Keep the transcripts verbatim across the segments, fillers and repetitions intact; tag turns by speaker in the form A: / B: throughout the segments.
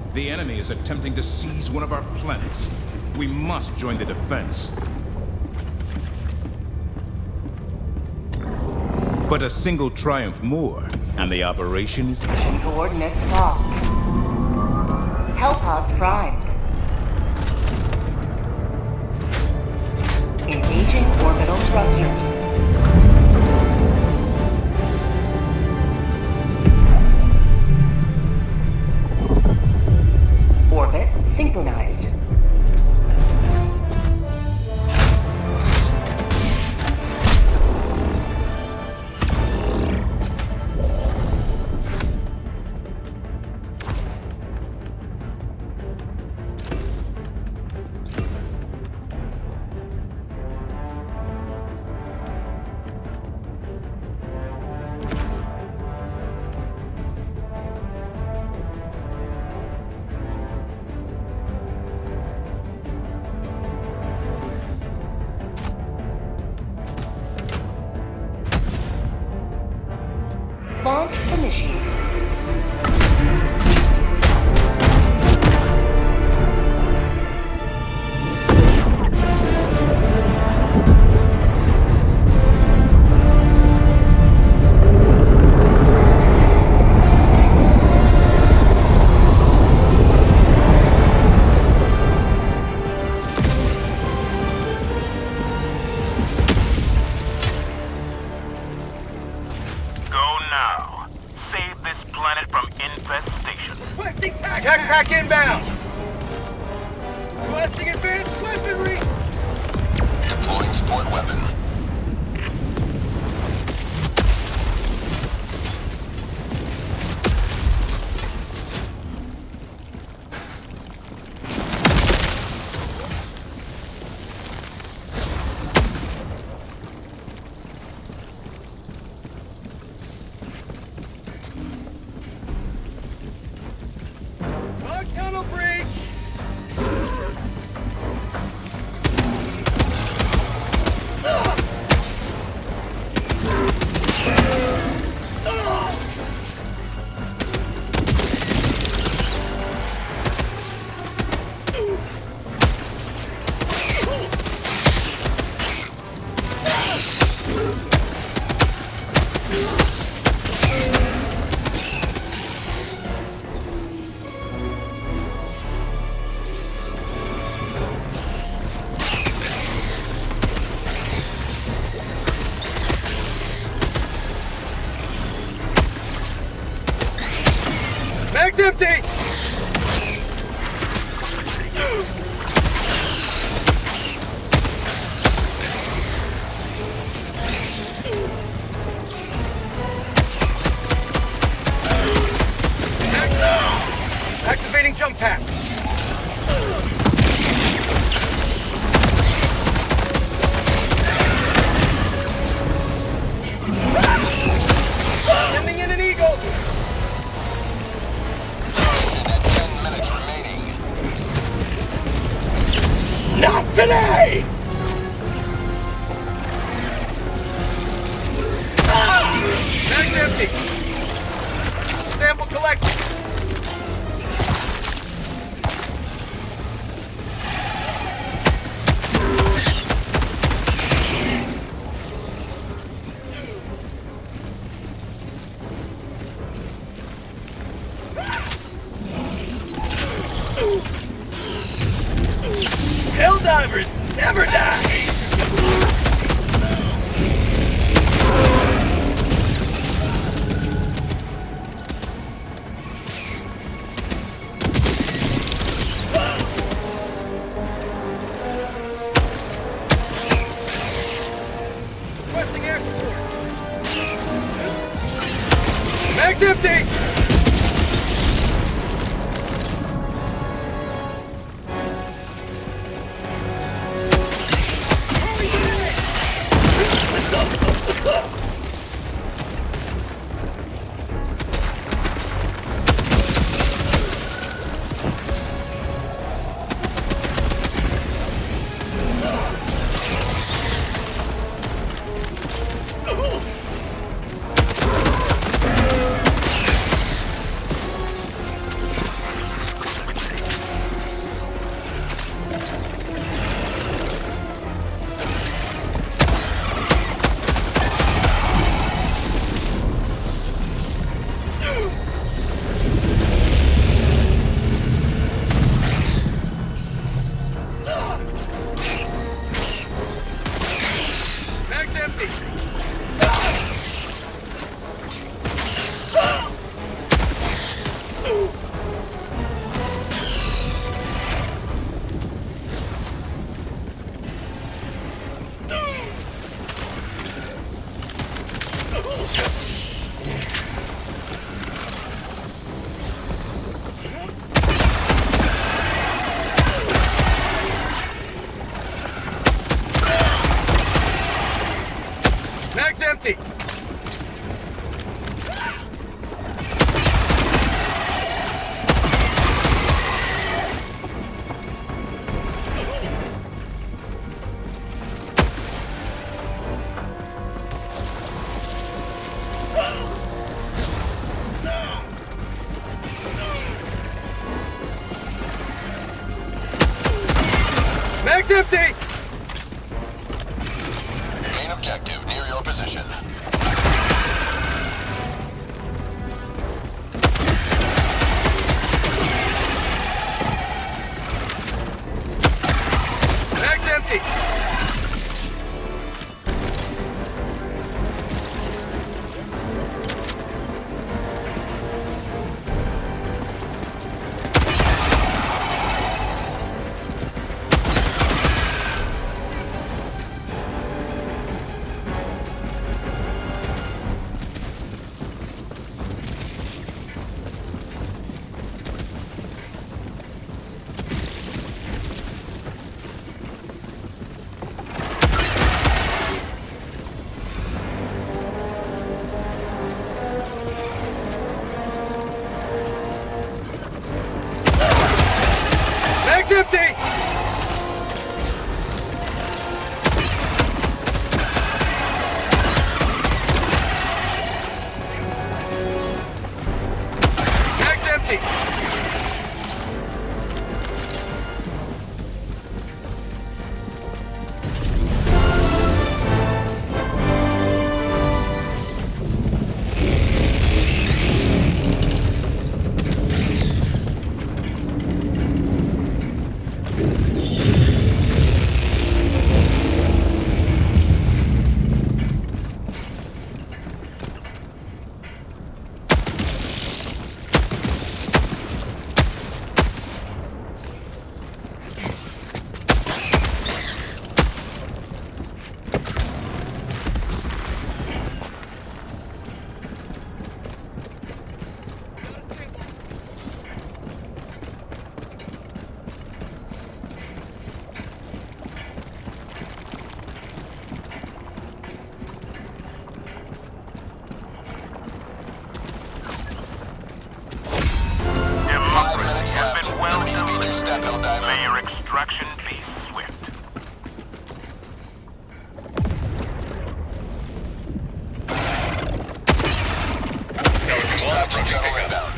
A: The enemy is attempting to seize one of our planets. We must join the defense. But a single triumph more, and the operation is...
B: Mission coordinates locked. Hellpods primed. Engaging orbital thrusters. Orbit synchronized. Launch initiated.
C: Tech pack inbound! Requesting advanced weaponry!
D: Deploying support weapon.
C: Tunnel breach! Mag's empty! Activating jump pack. Sending in an eagle. Not today! Bag's empty! Sample collected! Helldivers never die! Requesting air support! Mag's empty! empty! Mag's empty!
D: Main objective near your position.
C: Mag's empty! Mag's empty! Mag's empty!
E: Democracy has been well
D: Enemy speeder
E: delivered.
D: step Helldiver.
E: May your extraction be swift.
D: Extraction channel inbound.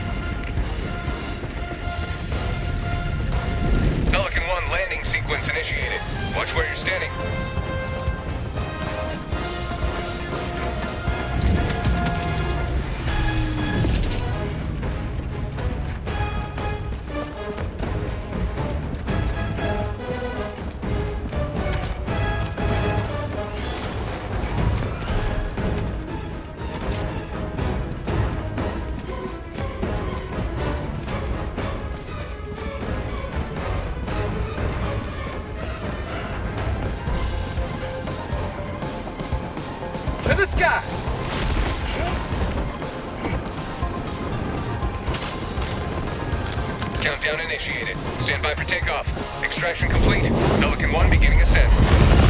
F: Pelican one landing sequence initiated. Watch where you're standing.
C: To the sky!
F: Countdown initiated. Stand by for takeoff. Extraction complete. Pelican one beginning ascent.